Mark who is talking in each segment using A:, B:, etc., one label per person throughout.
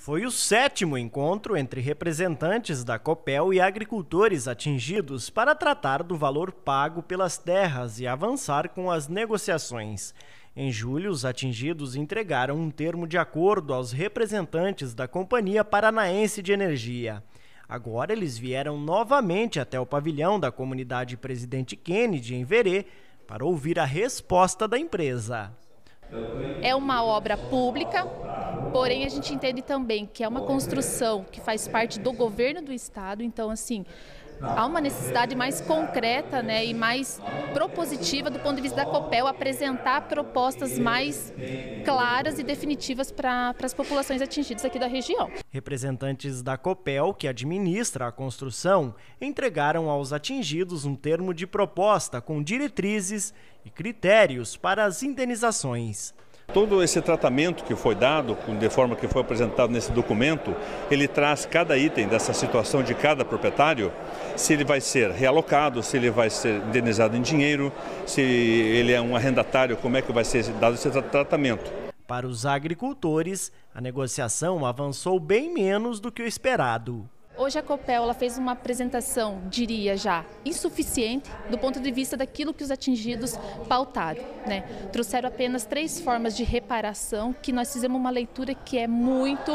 A: Foi o 7º encontro entre representantes da Copel e agricultores atingidos para tratar do valor pago pelas terras e avançar com as negociações. Em julho, os atingidos entregaram um termo de acordo aos representantes da Companhia Paranaense de Energia. Agora eles vieram novamente até o pavilhão da comunidade Presidente Kennedy, em Verê, para ouvir a resposta da empresa.
B: É uma obra pública, porém a gente entende também que é uma construção que faz parte do governo do estado, então assim, há uma necessidade mais concreta, e mais propositiva do ponto de vista da Copel apresentar propostas mais claras e definitivas para as populações atingidas aqui da região.
A: Representantes da Copel, que administra a construção, entregaram aos atingidos um termo de proposta com diretrizes e critérios para as indenizações.
C: Todo esse tratamento que foi dado, de forma que foi apresentado nesse documento, ele traz cada item dessa situação de cada proprietário, se ele vai ser realocado, se ele vai ser indenizado em dinheiro, se ele é um arrendatário, como é que vai ser dado esse tratamento.
A: Para os agricultores, a negociação avançou bem menos do que o esperado.
B: Hoje a Copel fez uma apresentação, diria já, insuficiente do ponto de vista daquilo que os atingidos pautaram. Trouxeram apenas 3 formas de reparação, que nós fizemos uma leitura que é muito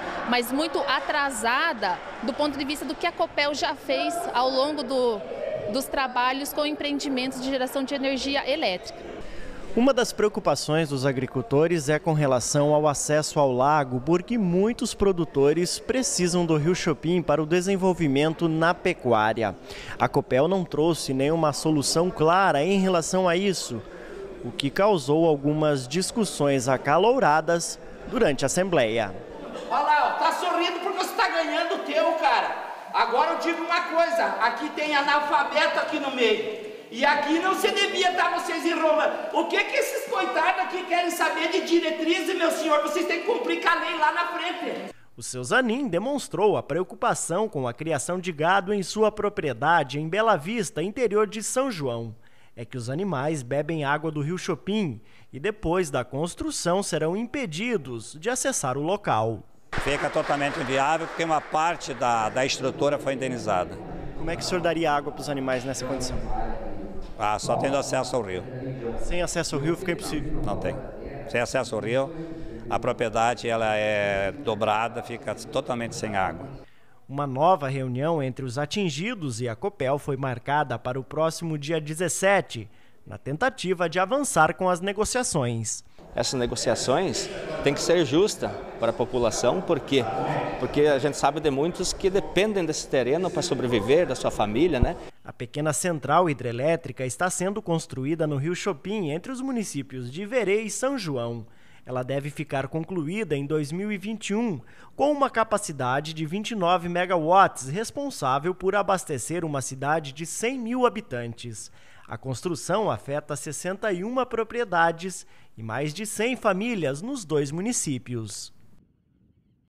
B: atrasada do ponto de vista do que a Copel já fez ao longo dos trabalhos com empreendimentos de geração de energia elétrica.
A: Uma das preocupações dos agricultores é com relação ao acesso ao lago, porque muitos produtores precisam do Rio Chopin para o desenvolvimento na pecuária. A Copel não trouxe nenhuma solução clara em relação a isso, o que causou algumas discussões acaloradas durante a Assembleia.
D: Olha lá, tá sorrindo porque você tá ganhando o teu, cara. Agora eu digo uma coisa, aqui tem analfabeto aqui no meio. E aqui não se devia estar vocês enrolando. O que esses coitados aqui querem saber de diretrizes, meu senhor? Vocês têm que cumprir com a lei lá na frente.
A: O seu Zanin demonstrou a preocupação com a criação de gado em sua propriedade em Bela Vista, interior de São João. É que os animais bebem água do Rio Chopin e depois da construção serão impedidos de acessar o local.
E: Fica totalmente inviável porque uma parte da estrutura foi indenizada.
A: Como é que o senhor daria água para os animais nessa condição?
E: Só tendo acesso ao rio.
A: Sem acesso ao rio fica impossível?
E: Não tem. Sem acesso ao rio, a propriedade ela é dobrada, fica totalmente sem água.
A: Uma nova reunião entre os atingidos e a Copel foi marcada para o próximo dia 17, na tentativa de avançar com as negociações.
F: Essas negociações têm que ser justas para a população, porque a gente sabe de muitos que dependem desse terreno para sobreviver, da sua família,
A: A pequena central hidrelétrica está sendo construída no Rio Chopin, entre os municípios de Verê e São João. Ela deve ficar concluída em 2021, com uma capacidade de 29 megawatts, responsável por abastecer uma cidade de 100 mil habitantes. A construção afeta 61 propriedades e mais de 100 famílias nos 2 municípios.